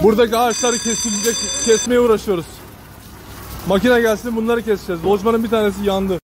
Buradaki ağaçları kesmeye uğraşıyoruz. Makine gelsin bunları keseceğiz. Lojmanın bir tanesi yandı.